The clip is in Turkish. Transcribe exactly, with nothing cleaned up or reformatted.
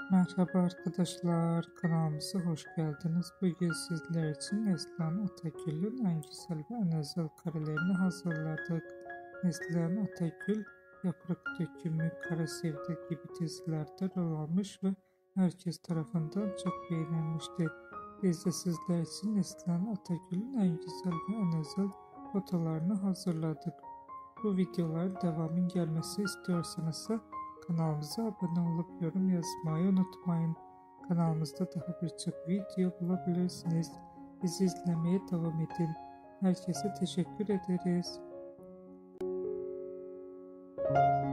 Merhaba arkadaşlar, kanalımıza hoş geldiniz. Bugün sizler için Neslihan Atagül'ün en güzel ve en özel karelerini hazırladık. Neslihan Atagül, Yaprak Dökümü, Kara Sevda gibi dizilerde rol almış ve herkes tarafından çok beğenilmişti. Biz de sizler için Neslihan Atagül'ün en güzel ve en özel fotolarını hazırladık. Bu videoların devamının gelmesi istiyorsanız kanalımıza abone olup yorum yazmayı unutmayın. Kanalımızda daha birçok video bulabilirsiniz. Bizi izlemeye devam edin. Herkese teşekkür ederiz.